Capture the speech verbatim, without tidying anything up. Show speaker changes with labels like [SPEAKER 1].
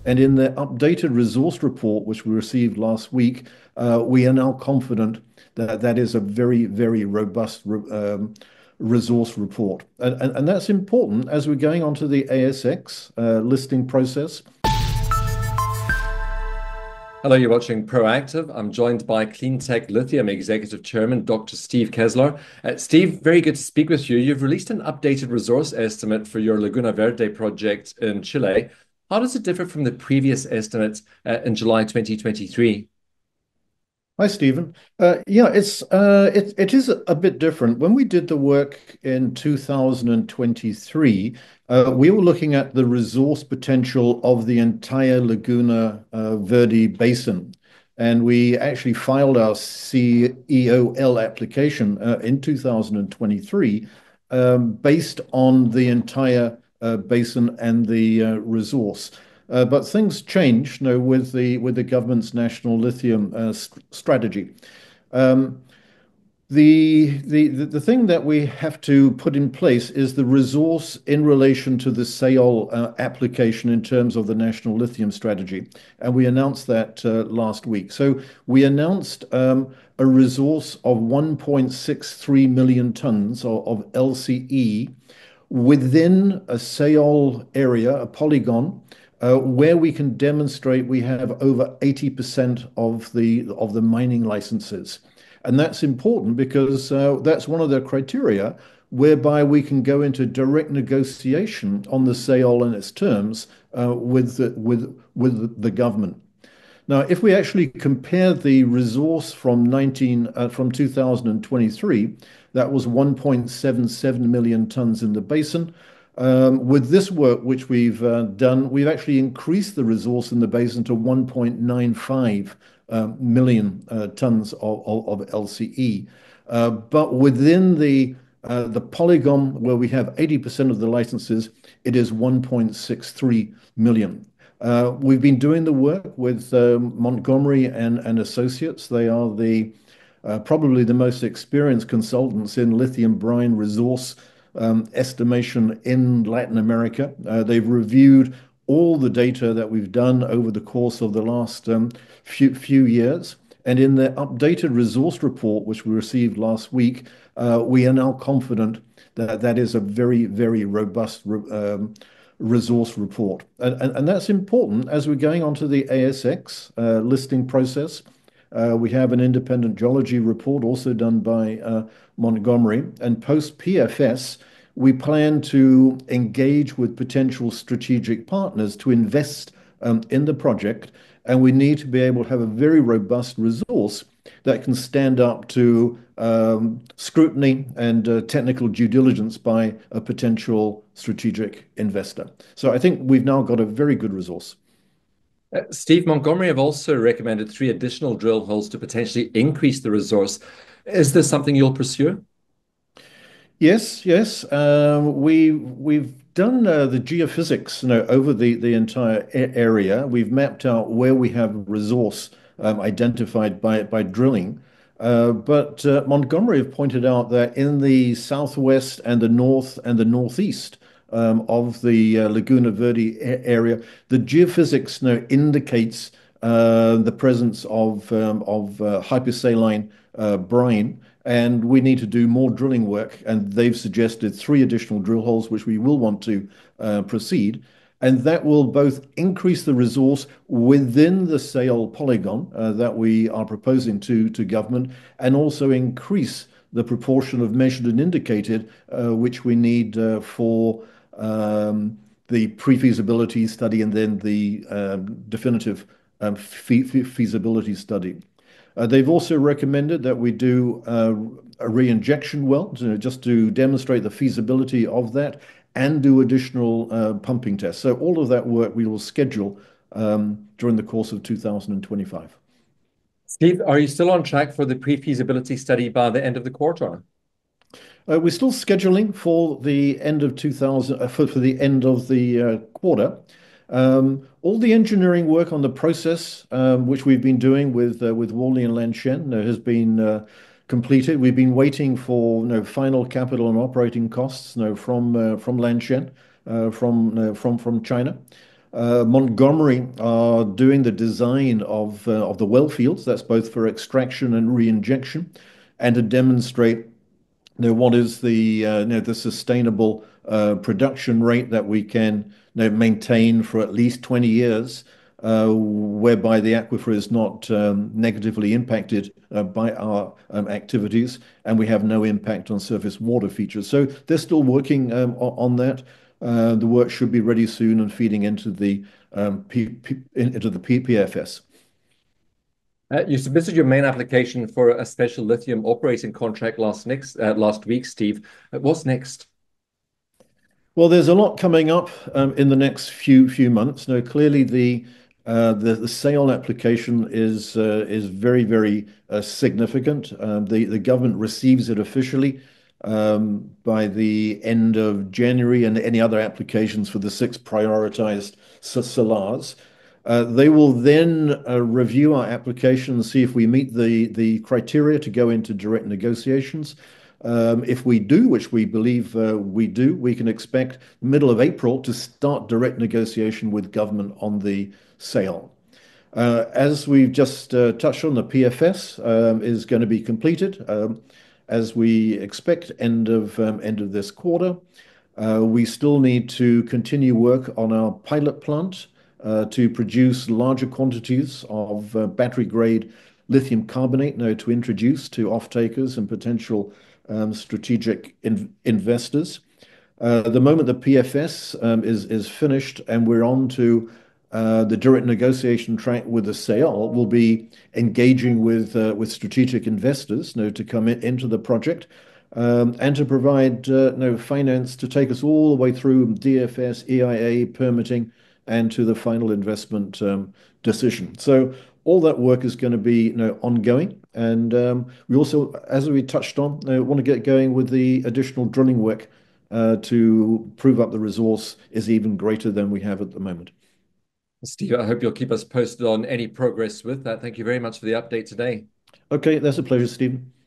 [SPEAKER 1] And in the updated resource report, which we received last week, uh, we are now confident that that is a very, very robust um, resource report. And, and, and that's important as we're going on to the A S X uh, listing process.
[SPEAKER 2] Hello, you're watching Proactive. I'm joined by CleanTech Lithium Executive Chairman, Dr Steve Kesler. Uh, Steve, very good to speak with you. You've released an updated resource estimate for your Laguna Verde project in Chile. How does it differ from the previous estimates uh, in July twenty twenty-three?
[SPEAKER 1] Hi, Stephen. Uh, yeah, it's uh, it it is a bit different. When we did the work in two thousand twenty-three, uh, we were looking at the resource potential of the entire Laguna uh, Verde basin, and we actually filed our C E O L application uh, in two thousand twenty-three um, based on the entire uh, basin and the uh, resource. Uh, but things change, you know, with the with the government's national lithium uh, st strategy. Um, the, the the thing that we have to put in place is the resource in relation to the S A O L uh, application in terms of the national lithium strategy, and we announced that uh, last week. So we announced um, a resource of one point six three million tons of, of L C E within a S A O L area, a polygon, uh, where we can demonstrate we have over eighty percent of the of the mining licenses. And that's important because uh, that's one of the criteria whereby we can go into direct negotiation on the S A O L and its terms uh, with the, with with the government. Now, if we actually compare the resource from nineteen uh, from two thousand twenty-three, that was one point seven seven million tons in the basin. Um, with this work, which we've uh, done, we've actually increased the resource in the basin to one point nine five uh, million uh, tons of, of, of L C E. Uh, but within the uh, the polygon where we have eighty percent of the licenses, it is one point six three million. Uh, we've been doing the work with um, Montgomery and, and Associates. They are the uh, probably the most experienced consultants in lithium brine resource um, estimation in Latin America. Uh, they've reviewed all the data that we've done over the course of the last um, few, few years. And in the updated resource report, which we received last week, uh, we are now confident that that is a very, very robust um, resource report. And, and, and that's important as we're going on to the A S X uh, listing process. Uh, we have an independent geology report also done by uh, Montgomery. And post P F S, we plan to engage with potential strategic partners to invest um, in the project. And we need to be able to have a very robust resource that can stand up to um, scrutiny and uh, technical due diligence by a potential strategic investor. So I think we've now got a very good resource.
[SPEAKER 2] Uh, Steve, Montgomery have also recommended three additional drill holes to potentially increase the resource. Is this something you'll pursue?
[SPEAKER 1] Yes, yes. Um, we we've done uh, the geophysics, you know, over the the entire a- area. We've mapped out where we have resource um, identified by by drilling. Uh, but uh, Montgomery have pointed out that in the southwest and the north and the northeast um, of the uh, Laguna Verde a- area, the geophysics, you know, indicates uh, the presence of um, of uh, hypersaline uh, brine, and we need to do more drilling work. And they've suggested three additional drill holes, which we will want to uh, proceed. And that will both increase the resource within the S A O L polygon uh, that we are proposing to, to government, and also increase the proportion of measured and indicated, uh, which we need uh, for um, the pre-feasibility study and then the um, definitive um, fe fe feasibility study. Uh, they've also recommended that we do uh, a re-injection well, you know, just to demonstrate the feasibility of that and do additional uh, pumping tests. So all of that work we will schedule um, during the course of two thousand twenty-five.
[SPEAKER 2] Steve, are you still on track for the pre-feasibility study by the end of the quarter?
[SPEAKER 1] Uh, we're still scheduling for the end of two thousand, uh, for, for the end of the uh, quarter. Um, all the engineering work on the process, um, which we've been doing with uh, with Worley and Lanshan, uh, has been uh, completed. We've been waiting for you know, final capital and operating costs you know, from uh, from Lanshan, uh, from uh, from from China. Uh, Montgomery are doing the design of uh, of the well fields. That's both for extraction and reinjection, and to demonstrate you know, what is the uh, you know, the sustainable uh, production rate that we can you know, maintain for at least twenty years, uh, whereby the aquifer is not um, negatively impacted uh, by our um, activities, and we have no impact on surface water features. So they're still working um, on that. Uh, the work should be ready soon and feeding into the um, P P into the P P F S.
[SPEAKER 2] Uh, you submitted your main application for a special lithium operating contract last next uh, last week, Steve. Uh, What's next?
[SPEAKER 1] Well, there's a lot coming up um, in the next few few months. Now, clearly the uh, the, the sale application is uh, is very very uh, significant. Um, the the government receives it officially um, by the end of January, and any other applications for the six prioritized s- salars. Uh, they will then uh, review our application and see if we meet the the criteria to go into direct negotiations. Um, if we do, which we believe uh, we do, we can expect middle of April to start direct negotiation with government on the sale. Uh, as we've just uh, touched on, the P F S um, is going to be completed um, as we expect end of um, end of this quarter. Uh, we still need to continue work on our pilot plant uh, to produce larger quantities of uh, battery-grade lithium carbonate now to introduce to off-takers and potential um, strategic in investors. Uh, the moment the P F S um, is is finished and we're on to uh, the direct negotiation track with the sale, we'll be engaging with uh, with strategic investors, you know, to come in, into the project um, and to provide uh, you know, finance to take us all the way through D F S, E I A, permitting, and to the final investment um, decision. So all that work is going to be you know, ongoing. And um, we also, as we touched on, uh, want to get going with the additional drilling work uh, to prove up the resource is even greater than we have at the moment.
[SPEAKER 2] Steve, I hope you'll keep us posted on any progress with that. Thank you very much for the update today.
[SPEAKER 1] Okay, that's a pleasure, Stephen.